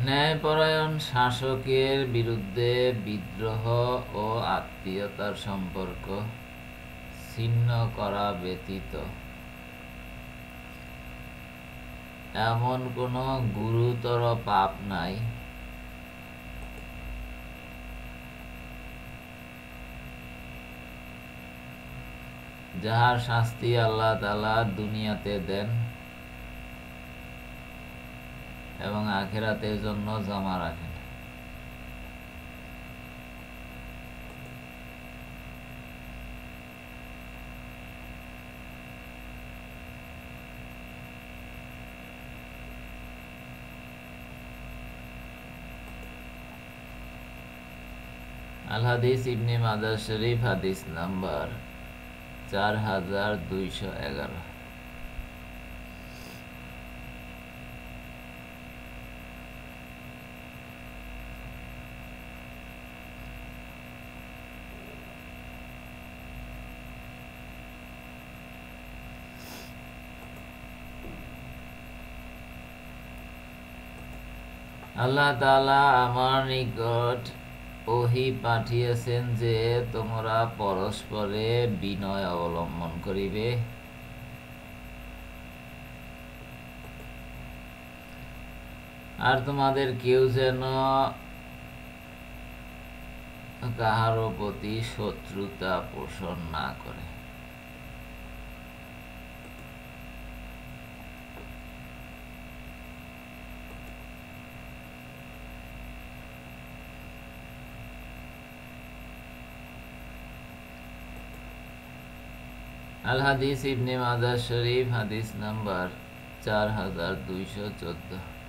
ন্যায়পরায়ণ শাসকের বিরুদ্ধে বিদ্রোহ ও আত্মীয়তার সম্পর্ক ছিন্ন করা ব্যতীত এমন কোনো গুরুতর পাপ নাই যাহার শাস্তি আল্লাহ তাআলা দুনিয়াতে দেন এবং আখিরাতের জন্য জমা রাখেন। আল হাদিস ইবনে মাজাহ শরীফ হাদিস নাম্বার 4211। আল্লাহ তাআলা আমার নিকট ওহী পাঠিয়েছেন যে তোমরা পরস্পরে বিনয় অবলম্বন করিবে আর তোমাদের কেউ যেন কাহারও প্রতি শত্রুতা পোষণ না করে। আল হাদিস ইবনে মাজাহ শরীফ হাদিস নাম্বার 4214।